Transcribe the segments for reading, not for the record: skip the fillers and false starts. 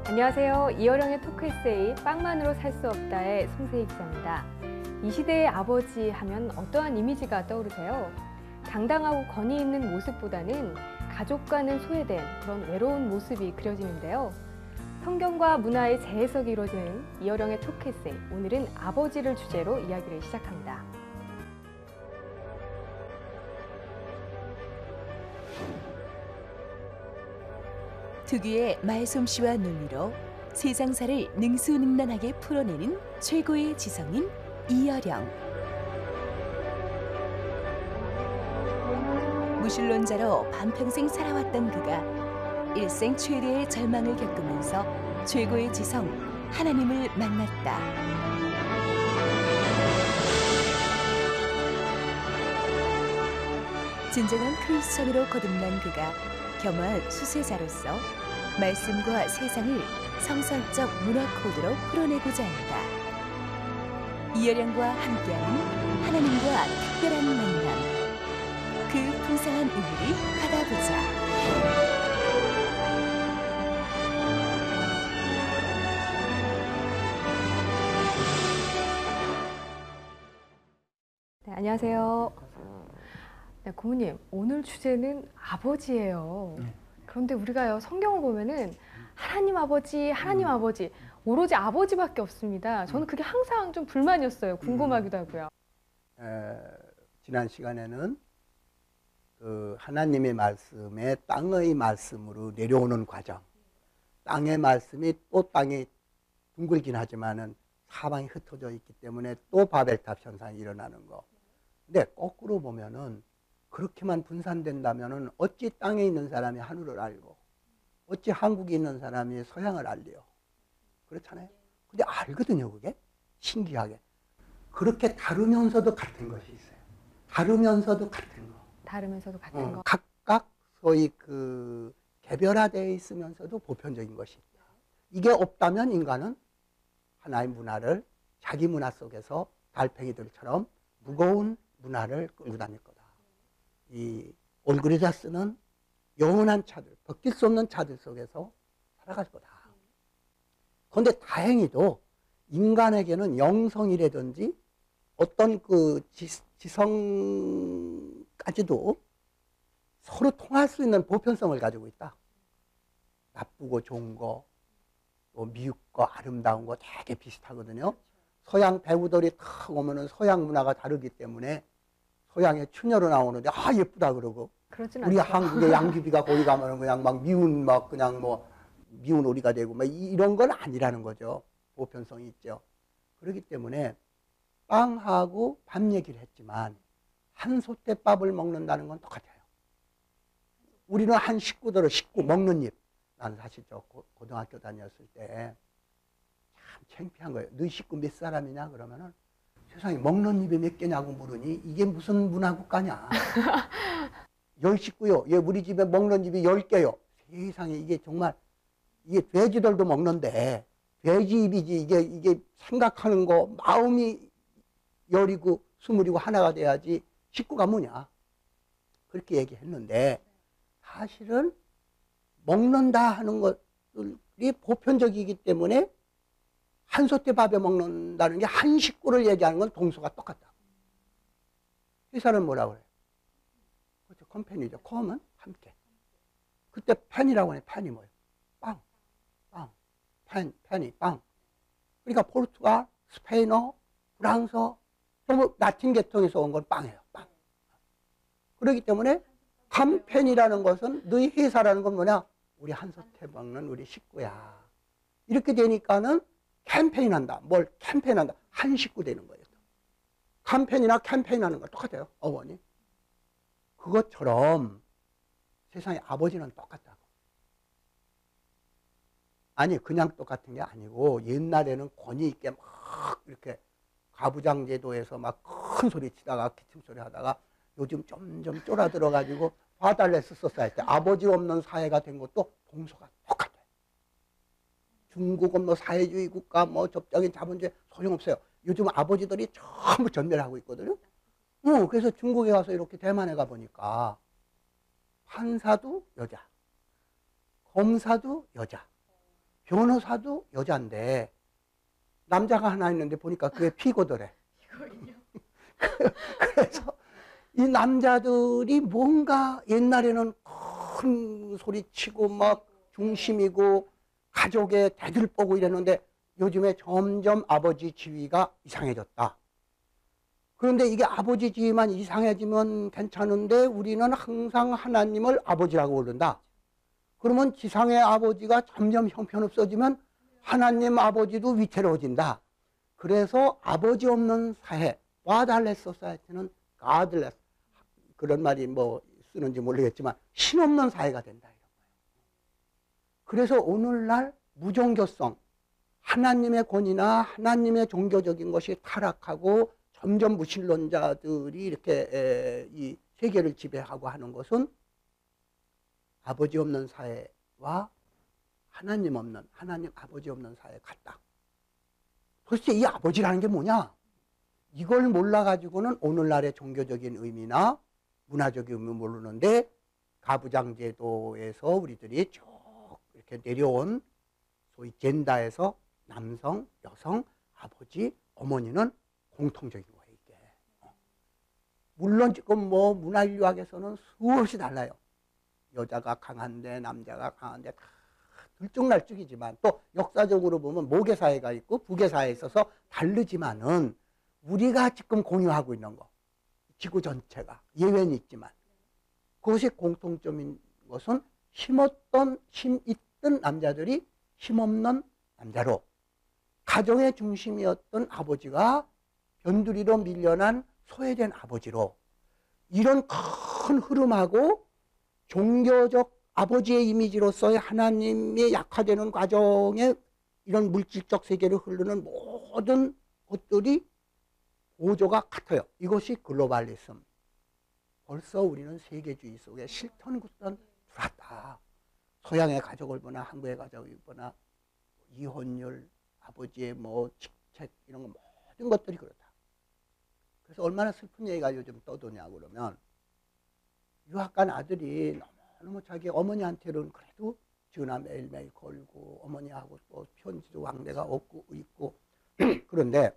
안녕하세요. 이어령의 토크 에세이 빵만으로 살 수 없다의 송세희 기자입니다. 이 시대의 아버지 하면 어떠한 이미지가 떠오르세요? 당당하고 권위 있는 모습보다는 가족과는 소외된 그런 외로운 모습이 그려지는데요. 성경과 문화의 재해석이 이루어지는 이어령의 토크 에세이, 오늘은 아버지를 주제로 이야기를 시작합니다. 특유의 말솜씨와 논리로 세상사를 능수능란하게 풀어내는 최고의 지성인 이어령. 무신론자로 반평생 살아왔던 그가 일생 최대의 절망을 겪으면서 최고의 지성 하나님을 만났다. 진정한 크리스천으로 거듭난 그가 겸허한 수세자로서 말씀과 세상을 성서적 문화 코드로 풀어내고자 한다. 이어령과 함께하는 하나님과 특별한 만남, 그 풍성한 의미를 받아보자. 네, 안녕하세요. 네, 고모님, 오늘 주제는 아버지예요. 그런데 우리가요, 성경을 보면은 하나님 아버지, 오로지 아버지밖에 없습니다. 저는 그게 항상 좀 불만이었어요. 궁금하기도 하고요. 지난 시간에는 그 하나님의 말씀에 땅의 말씀으로 내려오는 과정, 땅의 말씀이 또 땅이 둥글긴 하지만은 사방이 흩어져 있기 때문에 또 바벨탑 현상이 일어나는 거. 근데 거꾸로 보면은 그렇게만 분산된다면은 어찌 땅에 있는 사람이 하늘을 알고 어찌 한국에 있는 사람이 서양을 알리요. 그렇잖아요. 근데 알거든요, 그게. 신기하게. 그렇게 다르면서도 같은 것이 있어요. 다르면서도 같은 거. 다르면서도 같은 거. 각각 소위 그 개별화되어 있으면서도 보편적인 것이 있다. 이게 없다면 인간은 하나의 문화를 자기 문화 속에서 달팽이들처럼 무거운 문화를 끌고 다닐 거다. 이 올그리자스는 영원한 차들, 벗길 수 없는 차들 속에서 살아갈 거다. 그런데 다행히도 인간에게는 영성이라든지 어떤 그 지성까지도 서로 통할 수 있는 보편성을 가지고 있다. 나쁘고 좋은 거, 또 미흡고 아름다운 거 되게 비슷하거든요. 서양 배우들이 탁 오면은 서양 문화가 다르기 때문에 서양의 추녀로 나오는데 아 예쁘다 그러고 우리 않죠. 한국의 양귀비가 거기 가면은 그냥 막 미운 막 그냥 뭐 미운 오리가 되고 막 이런 건 아니라는 거죠. 보편성이 있죠. 그렇기 때문에 빵하고 밥 얘기를 했지만 한 솥대밥을 먹는다는 건 똑같아요. 우리는 한 식구대로 식구 먹는 입. 나는 사실 저 고등학교 다녔을 때 참 창피한 거예요. 너희 식구 몇 사람이냐 그러면은 세상에 먹는 입이 몇 개냐고 물으니 이게 무슨 문화국가냐. 10식구요. 예, 우리 집에 먹는 입이 10개요. 세상에 이게 정말 이게 돼지들도 먹는데 돼지 입이지 이게 생각하는 거 마음이 10이고 20이고 하나가 돼야지 식구가 뭐냐. 그렇게 얘기했는데 사실은 먹는다 하는 것들이 보편적이기 때문에 한 솥대 밥에 먹는다는 게 한 식구를 얘기하는 건 동서가 똑같다. 회사는 뭐라고 그래요? 그렇죠. 컴패니죠. 컴은 함께. 그때 펜이라고 해. 펜이 뭐예요? 빵. 펜이 빵. 그러니까 포르투갈, 스페인어, 프랑스어, 전부 라틴 계통에서 온 건 빵이에요. 빵. 그렇기 때문에 컴패니라는 것은 너희 회사라는 건 뭐냐? 우리 한 솥에 먹는 우리 식구야. 이렇게 되니까는 캠페인한다. 뭘 캠페인한다. 한 식구 되는 거예요. 캠페인이나 캠페인하는 거 똑같아요. 어머니. 그것처럼 세상에 아버지는 똑같다고. 아니 그냥 똑같은 게 아니고 옛날에는 권위 있게 막 이렇게 가부장제도에서 막 큰 소리 치다가 기침 소리 하다가 요즘 점점 쫄아들어가지고 파달레스 소사이티 아버지 없는 사회가 된 것도 동서가 똑같아요. 중국은 뭐 사회주의 국가 뭐 법적인 자본주의 소용없어요. 요즘 아버지들이 전부 전멸하고 있거든요. 그래서 중국에 가서 이렇게 대만에 가보니까 판사도 여자, 검사도 여자, 변호사도 여잔데 남자가 하나 있는데 보니까 그게 피고더래. 그래서 이 남자들이 뭔가 옛날에는 큰 소리치고 막 중심이고 가족의 대들보고 이랬는데 요즘에 점점 아버지 지위가 이상해졌다. 그런데 이게 아버지 지위만 이상해지면 괜찮은데 우리는 항상 하나님을 아버지라고 부른다. 그러면 지상의 아버지가 점점 형편없어지면 하나님 아버지도 위태로워진다. 그래서 아버지 없는 사회, fatherless society는 godless, 그런 말이 뭐 쓰는지 모르겠지만 신없는 사회가 된다. 이런 거예요. 그래서 오늘날 무종교성, 하나님의 권위나 하나님의 종교적인 것이 타락하고 점점 무신론자들이 이렇게 이 세계를 지배하고 하는 것은 아버지 없는 사회와 하나님 없는, 하나님 아버지 없는 사회 같다. 도대체 이 아버지라는 게 뭐냐? 이걸 몰라가지고는 오늘날의 종교적인 의미나 문화적인 의미 모르는데 가부장제도에서 우리들이 쭉 이렇게 내려온 소위 젠다에서 남성, 여성, 아버지, 어머니는 공통적인 거예요, 이게. 물론 지금 뭐 문화인류학에서는 수없이 달라요. 여자가 강한데 남자가 강한데 다 들쭉날쭉이지만 또 역사적으로 보면 모계사회가 있고 부계사회에 있어서 다르지만은 우리가 지금 공유하고 있는 거, 지구 전체가 예외는 있지만 그것이 공통점인 것은 힘 있던 남자들이 힘없는 남자로, 가정의 중심이었던 아버지가 변두리로 밀려난 소외된 아버지로, 이런 큰 흐름하고 종교적 아버지의 이미지로서의 하나님의 약화되는 과정에 이런 물질적 세계를 흐르는 모든 것들이 구조가 같아요. 이것이 글로벌리즘. 벌써 우리는 세계주의 속에 실천구선 들어왔다. 서양의 가족을 보나 한국의 가족을 보나 이혼율, 아버지의 뭐 직책 이런 거 모든 것들이 그렇다. 그래서 얼마나 슬픈 얘기가 요즘 떠도냐 그러면 유학 간 아들이 너무 자기 어머니한테는 그래도 전화 매일매일 걸고 어머니하고 또 편지도 왕래가 없고 있고 그런데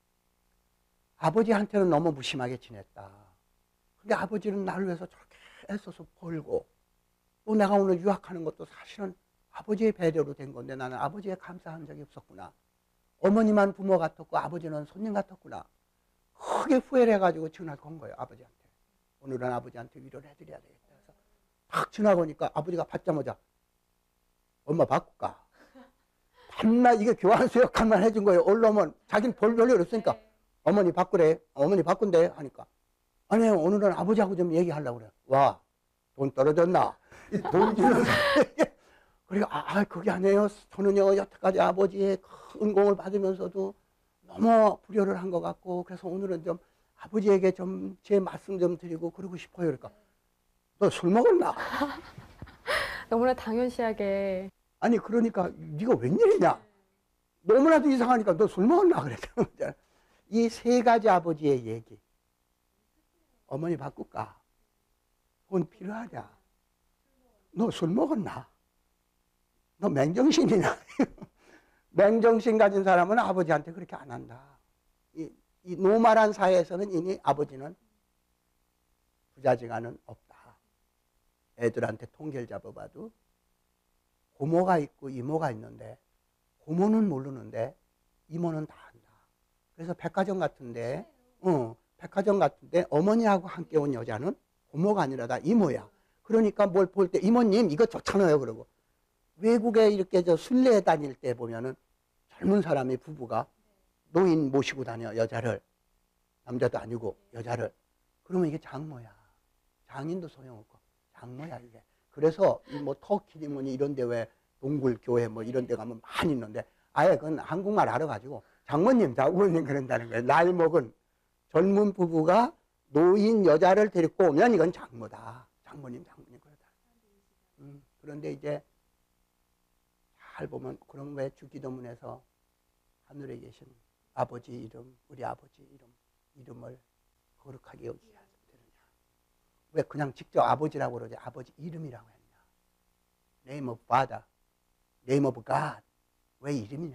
아버지한테는 너무 무심하게 지냈다. 근데 아버지는 나를 위해서 저렇게 애써서 벌고 또 내가 오늘 유학하는 것도 사실은 아버지의 배려로 된 건데 나는 아버지에 감사한 적이 없었구나. 어머니만 부모 같았고 아버지는 손님 같았구나. 크게 후회를 해가지고 전화를 건 거예요, 아버지한테. 오늘은 아버지한테 위로를 해드려야 되겠다. 그래서 딱 전화 거니까 아버지가 받자마자 엄마 바꿀까? 밤낮 이게 교환수 역할만 해준 거예요. 올라오면 자기는 볼 별일 없으니까 어머니 바꾸래. 어머니 바꾼대 하니까 아니 오늘은 아버지하고 좀 얘기하려고 그래. 와, 돈 떨어졌나? 돈 주는 그리고 그게 아니에요. 저는요 여태까지 아버지의 큰 공을 받으면서도 너무 불효를 한 것 같고 그래서 오늘은 좀 아버지에게 좀 제 말씀 좀 드리고 그러고 싶어요. 그러니까 너 술 먹었나? 너무나 당연시하게. 아니 그러니까 네가 웬일이냐? 너무나도 이상하니까 너 술 먹었나? 그랬잖아. 이 세 가지 아버지의 얘기. 어머니 바꿀까? 돈 필요하냐? 너 술 먹었나? 너 맹정신이냐? 맹정신 가진 사람은 아버지한테 그렇게 안 한다. 이 노말한 사회에서는 이미 아버지는 부자지간은 없다. 애들한테 통계를 잡아봐도 고모가 있고 이모가 있는데 고모는 모르는데 이모는 다 안다. 그래서 백화점 같은데 어머니하고 함께 온 여자는 고모가 아니라 다 이모야. 그러니까 뭘 볼 때 이모님 이거 좋잖아요 그러고. 외국에 이렇게 순례에 다닐 때 보면은 젊은 사람이 부부가 노인 모시고 다녀 여자를, 남자도 아니고 여자를. 그러면 이게 장모야. 장인도 소용없고 장모야 이게. 그래서 뭐 터키 뭐니 이런 데 왜 동굴 교회 뭐 이런 데 가면 많이 있는데 아예 그건 한국말 알아가지고 장모님 장모님 그런다는 거예요. 나이 먹은 젊은 부부가 노인 여자를 데리고 오면 이건 장모다. 장모님 그러다. 그런데 이제 잘 보면 그럼 왜 주기도문에서 하늘에 계신 아버지 이름, 우리 아버지 이름을 거룩하게 여기게 되느냐? 왜 그냥 직접 아버지라고 그러지 아버지 이름이라고 했냐? Name of Father, Name of God, 왜 이름이냐?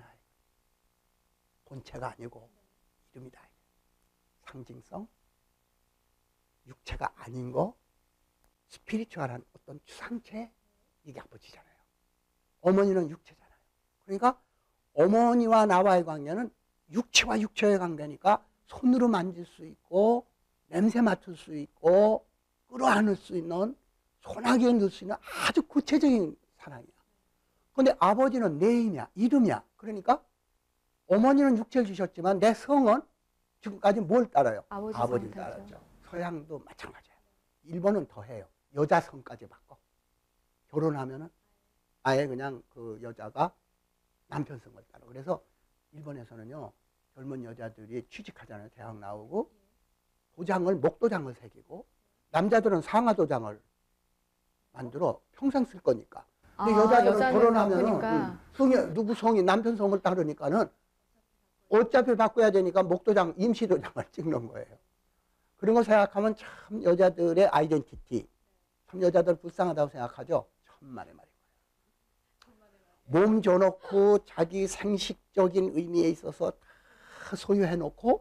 본체가 아니고 이름이다. 상징성, 육체가 아닌 거, 스피리추얼한 어떤 주상체, 이게 아버지잖아요. 어머니는 육체잖아요. 그러니까 어머니와 나와의 관계는 육체와 육체의 관계니까 손으로 만질 수 있고 냄새 맡을 수 있고 끌어안을 수 있는, 소나기에 넣을 수 있는 아주 구체적인 사랑이야. 그런데 아버지는 네임이야, 이름이야. 그러니까 어머니는 육체를 주셨지만 내 성은 지금까지 뭘 따라요? 아버지를 따랐죠. 서양도 마찬가지예요. 일본은 더해요. 여자 성까지 바꿔. 결혼하면은 아예 그냥 그 여자가 남편 성을 따라. 그래서 일본에서는요, 젊은 여자들이 취직하잖아요. 대학 나오고 도장을, 목도장을 새기고, 남자들은 상하도장을 만들어 평생 쓸 거니까. 근데 여자들은 결혼하면은 성이, 누구 성이 남편 성을 따르니까는 어차피 바꿔야 되니까 목도장, 임시도장을 찍는 거예요. 그런 거 생각하면 참 여자들의 아이덴티티, 참 여자들 불쌍하다고 생각하죠. 천만의 말이에요. 몸 줘놓고 자기 생식적인 의미에 있어서 다 소유해놓고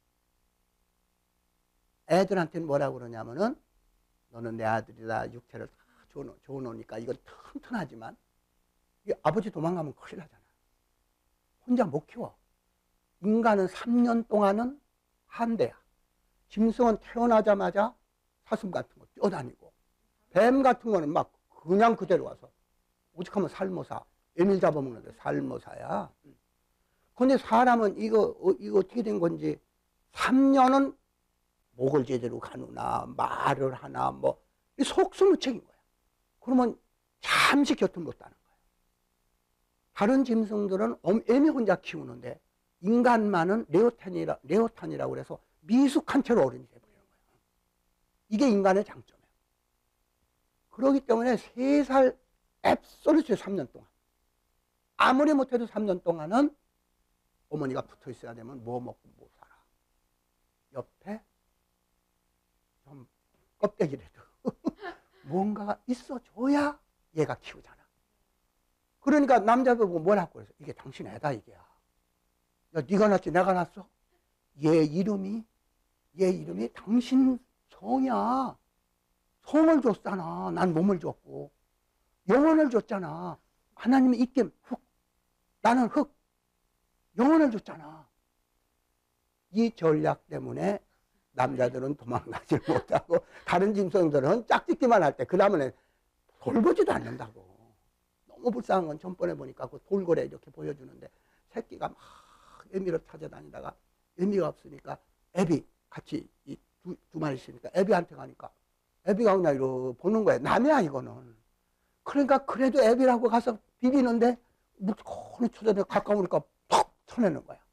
애들한테는 뭐라고 그러냐면은 너는 내 아들이다, 육체를 다 줘놓으니까 이건 튼튼하지만 이 아버지 도망가면 큰일 나잖아. 혼자 못 키워. 인간은 3년 동안은 한대야. 짐승은 태어나자마자 사슴 같은 거 뛰어다니고, 뱀 같은 거는 막 그냥 그대로 와서, 오직하면 살모사, 에밀 잡아먹는데 살모사야. 근데 사람은 이거 어떻게 된 건지 3년은 목을 제대로 가누나 말을 하나 뭐 속수무책인 거야. 그러면 잠시 곁을 못 따는 거야. 다른 짐승들은 애미 혼자 키우는데 인간만은 레오탄이라고 그래서 미숙한 채로 어른이 돼버리는 거야. 이게 인간의 장점이에요. 그렇기 때문에 3살 앱솔루트에 3년 동안, 아무리 못해도 3년 동안은 어머니가 붙어 있어야 되면 뭐 먹고 뭐 살아. 옆에 좀 껍데기라도 뭔가가 있어줘야 얘가 키우잖아. 그러니까 남자들 보고 뭐라고 그래서 이게 당신 애다 이게야. 야, 네가 낳지 내가 낳았어? 얘 이름이 당신 성이야. 성을 줬잖아. 난 몸을 줬고 영혼을 줬잖아. 하나님이 있게 흙, 나는 흙, 영혼을 줬잖아. 이 전략 때문에 남자들은 도망가지 못하고 다른 짐승들은 짝짓기만 할 때 그 다음에 돌보지도 않는다고. 너무 불쌍한 건 전번에 보니까 그 돌고래 이렇게 보여주는데 새끼가 막 애미를 찾아다니다가 애미가 없으니까 애비 같이 이 두 마리 있으니까 애비한테 가니까 애비가 그냥 이러고 보는 거야. 남이야 이거는. 그러니까 그래도 애비라고 가서 비비는데 물건을 쳐다보고 가까우니까 팍 쳐내는 거야.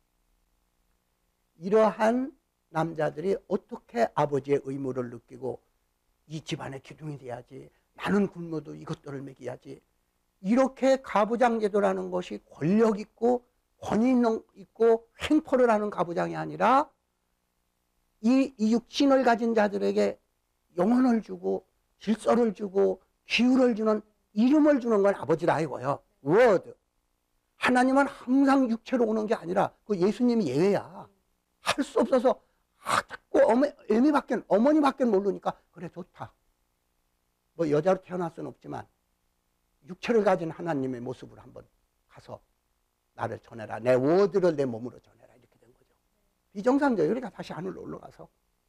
이러한 남자들이 어떻게 아버지의 의무를 느끼고 이 집안의 기둥이 돼야지, 나는 굶어도 이것들을 먹여야지, 이렇게 가부장제도라는 것이 권력 있고 권위 있고 횡포를 하는 가부장이 아니라 이 육신을 가진 자들에게 영혼을 주고 질서를 주고 기후를 주는, 이름을 주는 건 아버지다 이거예요. 워드. 하나님은 항상 육체로 오는 게 아니라 그 예수님이 예외야. 할 수 없어서 자꾸 어머니밖에 모르니까 그래 좋다. 뭐 여자로 태어날 수는 없지만 육체를 가진 하나님의 모습으로 한번 가서 나를 전해라. 내 워드를 내 몸으로 전해라. 이렇게 된 거죠. 비정상적이니까 그러니까 다시 하늘로 올라가서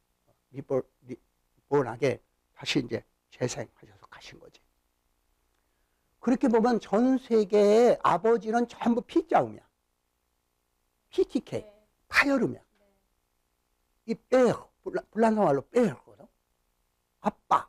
리born하게 다시 이제 재생하셔서 가신 거지. 그렇게 보면 전 세계의 아버지는 전부 P자음이야. PTK, 파열음이야. 이 빼어, 불란서말로 빼어거든. 아빠,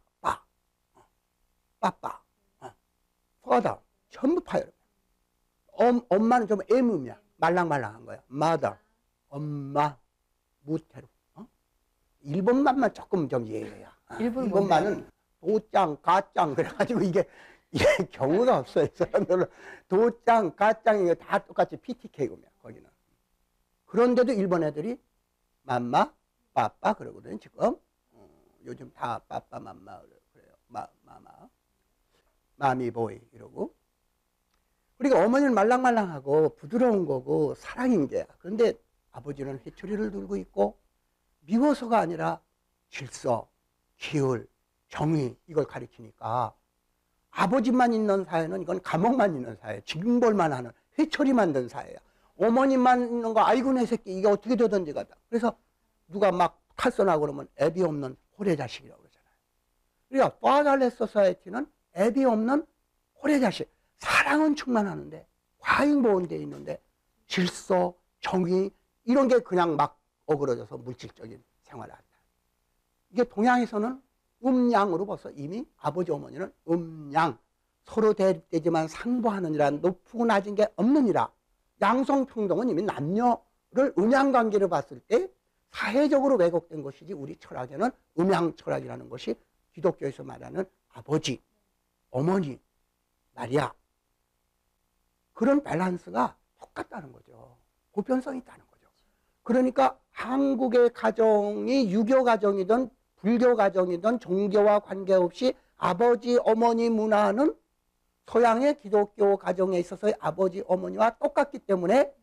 빠빠, father, 전부 파열음이야. 엄마는 좀 M음이야. 말랑말랑한 거야. mother, 엄마, 무태로. 일본말만 조금 좀 예외야. 일본말은 도짱, 가짱 그래가지고 이게 경우가 없어요. 사람들은 도짱, 가짱 이게 다 똑같이 PTK음이야. 거기는. 그런데도 일본 애들이 맘마, 빠빠 그러거든 지금. 요즘 다 빠빠, 맘마 그래요. 마마, 마미보이 이러고. 그러니까 어머니는 말랑말랑하고 부드러운 거고 사랑인 게야. 그런데 아버지는 회초리를 들고 있고 미워서가 아니라 질서, 기울, 정의 이걸 가리키니까 아버지만 있는 사회는 이건 감옥만 있는 사회, 징벌만 하는 회초리만 든 사회야. 어머니만 있는 거 아이고 내 새끼 이게 어떻게 되든지 가다. 그래서 누가 막 탈선하고 그러면 애비 없는 호래자식이라고 그러잖아요. 그러니까 fatherless society는 애비 없는 호래자식. 사랑은 충만하는데 과잉보온되어 있는데 질서, 정의 이런 게 그냥 막 어그러져서 물질적인 생활을 한다. 이게 동양에서는 음양으로 벌써 이미 아버지 어머니는 음양 서로 대립되지만 상보하느니라 높고 낮은 게 없느니라. 양성평등은 이미 남녀를 음양관계로 봤을 때 사회적으로 왜곡된 것이지 우리 철학에는 음양 철학이라는 것이 기독교에서 말하는 아버지, 어머니 말이야. 그런 밸런스가 똑같다는 거죠. 보편성이 있다는 거죠. 그러니까 한국의 가정이 유교 가정이든 불교 가정이든 종교와 관계없이 아버지, 어머니 문화는 서양의 기독교 가정에 있어서의 아버지, 어머니와 똑같기 때문에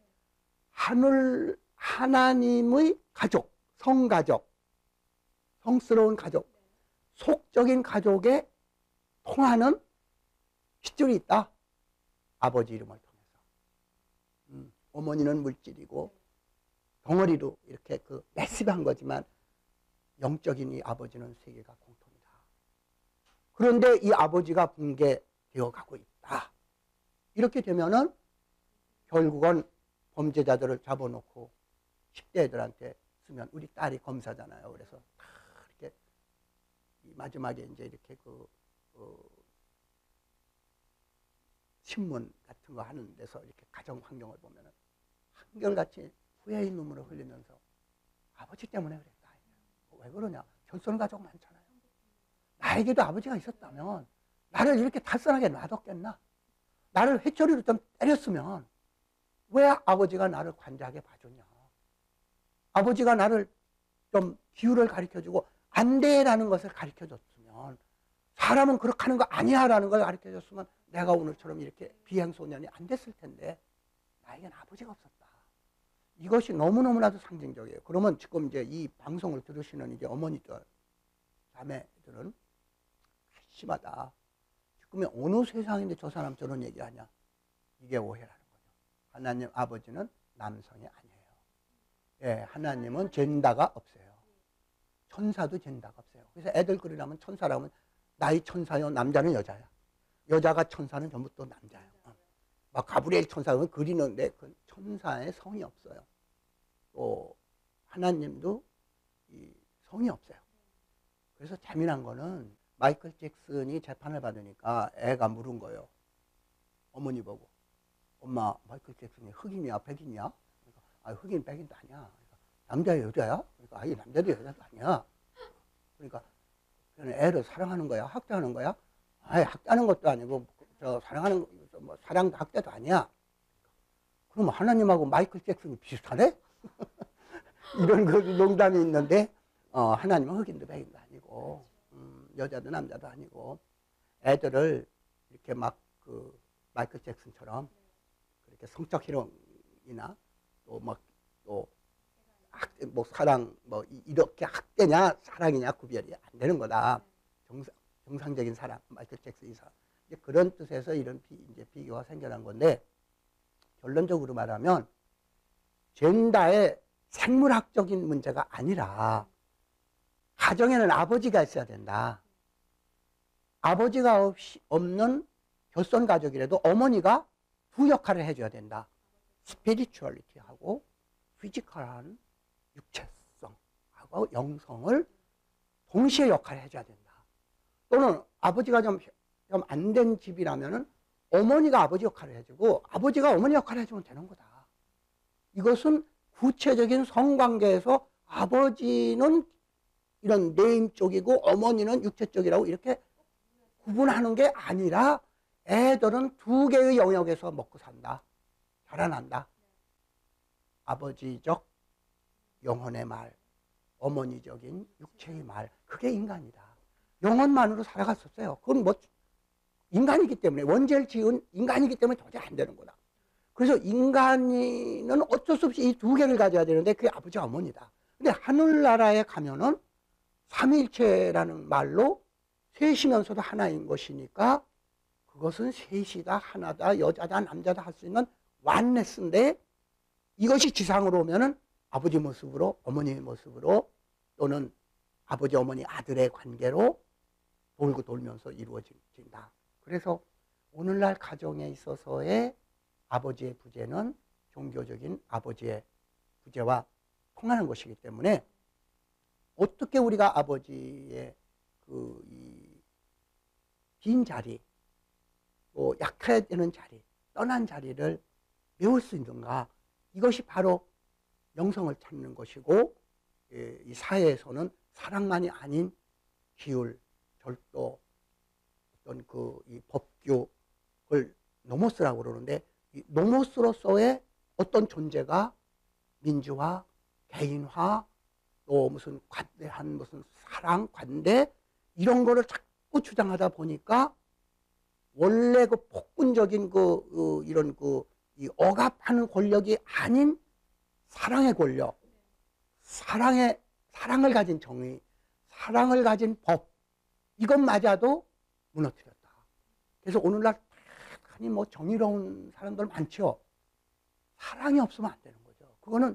하나님의 가족, 성가족, 성스러운 가족, 속적인 가족에 통하는 핏줄이 있다. 아버지 이름을 통해서. 어머니는 물질이고 덩어리로 이렇게 그 매습한 거지만 영적인 이 아버지는 세계가 공통이다. 그런데 이 아버지가 붕괴되어 가고 있다. 이렇게 되면은 결국은 범죄자들을 잡아놓고 10대 애들한테 쓰면 우리 딸이 검사잖아요. 그래서 이렇게 마지막에 이제 이렇게 신문 같은 거 하는 데서 이렇게 가정 환경을 보면은 한결같이 후회의 눈물을 흘리면서 아버지 때문에 그랬다. 왜 그러냐? 결손 가족 많잖아요. 나에게도 아버지가 있었다면 나를 이렇게 탈선하게 놔뒀겠나? 나를 회초리로 좀 때렸으면 왜 아버지가 나를 관대하게 봐줬냐? 아버지가 나를 좀 기울을 가르쳐주고 안 돼라는 것을 가르쳐줬으면 사람은 그렇게 하는 거 아니야 라는 걸 가르쳐줬으면 내가 오늘처럼 이렇게 비행소년이 안 됐을 텐데 나에겐 아버지가 없었다. 이것이 너무너무나도 상징적이에요. 그러면 지금 이제 이 방송을 들으시는 이제 어머니들, 자매들은 심하다. 지금 어느 세상인데 저 사람 저런 얘기하냐? 이게 오해라는 거죠. 하나님 아버지는 남성이 아니에요. 예, 하나님은 젠다가 없어요. 천사도 젠다가 없어요. 그래서 애들 그리려면 천사라면 나의 천사요, 남자는 여자야. 여자가 천사는 전부 또 남자예요. 막 가브리엘 천사는 그리는데 그 천사의 성이 없어요. 또 하나님도 이 성이 없어요. 그래서 재미난 거는 마이클 잭슨이 재판을 받으니까 애가 물은 거예요. 어머니 보고 엄마 마이클 잭슨이 흑인이야 백인이야? 그러니까, 아 흑인 백인도 아니야. 그러니까, 남자야 여자야? 그러니까 아니 남자도 여자도 아니야. 그러니까 애를 사랑하는 거야? 학대하는 거야? 아예 학대하는 것도 아니고 저 사랑하는 뭐 사랑 학대도 아니야. 그럼 하나님하고 마이클 잭슨이 비슷하네? 이런 그 농담이 있는데 하나님은 흑인도 백인도 아니고 여자도 남자도 아니고 애들을 이렇게 막 그 마이클 잭슨처럼 그렇게 성적 희롱이나 또 막 또 뭐 사랑 뭐 이렇게 학대냐 사랑이냐 구별이 안 되는 거다. 정상적인 사랑 마이클 잭슨 이상 그런 뜻에서 이런 이제 비교가 생겨난 건데 결론적으로 말하면 젠다의 생물학적인 문제가 아니라 가정에는 아버지가 있어야 된다. 아버지가 없는 결손 가족이라도 어머니가 두 역할을 해줘야 된다. 스피리추얼리티하고 피지컬한 육체성하고 영성을 동시에 역할을 해줘야 된다. 또는 아버지가 좀 안 된 집이라면은 어머니가 아버지 역할을 해주고 아버지가 어머니 역할을 해주면 되는 거다. 이것은 구체적인 성관계에서 아버지는 이런 내임 쪽이고 어머니는 육체 쪽이라고 이렇게 구분하는 게 아니라 애들은 두 개의 영역에서 먹고 산다. 자라난다. 아버지적 영혼의 말, 어머니적인 육체의 말, 그게 인간이다. 영혼만으로 살아갔었어요. 그건 뭐 인간이기 때문에, 원죄를 지은 인간이기 때문에 도저히 안 되는 거다. 그래서 인간은 어쩔 수 없이 이 두 개를 가져야 되는데 그게 아버지와 어머니다. 근데 하늘나라에 가면은 삼위일체라는 말로 셋이면서도 하나인 것이니까 그것은 셋이다, 하나다, 여자다, 남자다 할 수 있는 완네스인데, 이것이 지상으로 오면은 아버지 모습으로, 어머니의 모습으로, 또는 아버지, 어머니, 아들의 관계로 돌고 돌면서 이루어진다. 그래서 오늘날 가정에 있어서의 아버지의 부재는 종교적인 아버지의 부재와 통하는 것이기 때문에, 어떻게 우리가 아버지의 빈 자리, 또 약해야 되는 자리, 떠난 자리를 메울 수 있는가? 이것이 바로 영성을 찾는 것이고, 이 사회에서는 사랑만이 아닌 기율, 절도, 어떤 이 법규를 노모스라고 그러는데, 이 노모스로서의 어떤 존재가 민주화, 개인화, 또 무슨 관대한 무슨 사랑, 관대, 이런 거를 자꾸 주장하다 보니까 원래 그 폭군적인 이런 이 억압하는 권력이 아닌 사랑의 권력, 사랑을 가진 정의, 사랑을 가진 법, 이것마저도 무너뜨렸다. 그래서 오늘날 아니 뭐 정의로운 사람들 많죠. 사랑이 없으면 안 되는 거죠. 그거는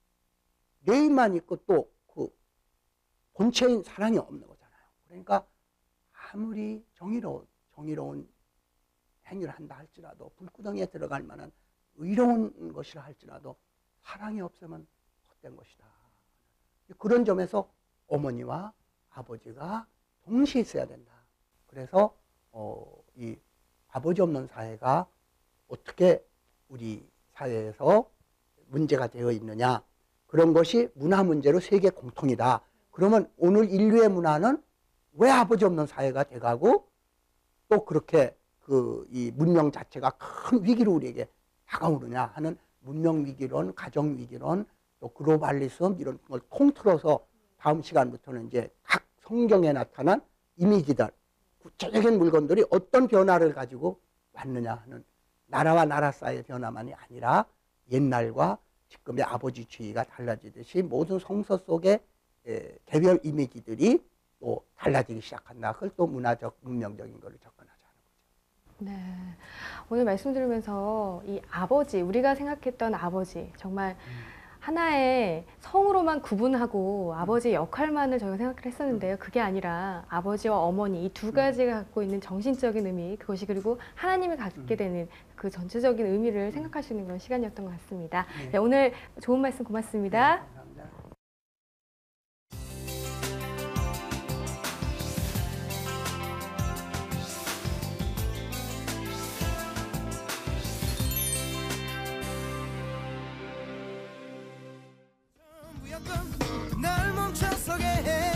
내 입만 있고 또 그 본체인 사랑이 없는 거잖아요. 그러니까 아무리 정의로운 행위를 한다 할지라도, 불구덩이에 들어갈 만한 의로운 것이라 할지라도 사랑이 없으면 헛된 것이다. 그런 점에서 어머니와 아버지가 동시에 있어야 된다. 그래서 이 아버지 없는 사회가 어떻게 우리 사회에서 문제가 되어 있느냐, 그런 것이 문화 문제로 세계 공통이다. 그러면 오늘 인류의 문화는 왜 아버지 없는 사회가 돼가고 또 그렇게 이 문명 자체가 큰 위기로 우리에게 다가오느냐 하는 문명 위기론, 가정 위기론, 또 글로벌리즘, 이런 걸 통틀어서 다음 시간부터는 이제 각 성경에 나타난 이미지들, 구체적인 물건들이 어떤 변화를 가지고 왔느냐 하는, 나라와 나라 사이의 변화만이 아니라 옛날과 지금의 아버지주의가 달라지듯이 모든 성서 속의 개별 이미지들이 또 달라지기 시작한다. 그걸 또 문화적, 문명적인 것을 접근하자는 거죠. 네. 오늘 말씀 들으면서 이 아버지, 우리가 생각했던 아버지, 정말 하나의 성으로만 구분하고 아버지의 역할만을 저희가 생각을 했었는데요. 그게 아니라 아버지와 어머니, 이 두 가지가 갖고 있는 정신적인 의미, 그것이 그리고 하나님이 갖게 되는 그 전체적인 의미를 생각할 수 있는 그런 시간이었던 것 같습니다. 네. 네, 오늘 좋은 말씀 고맙습니다. 네, 감사합니다. 날 멈춰서게 해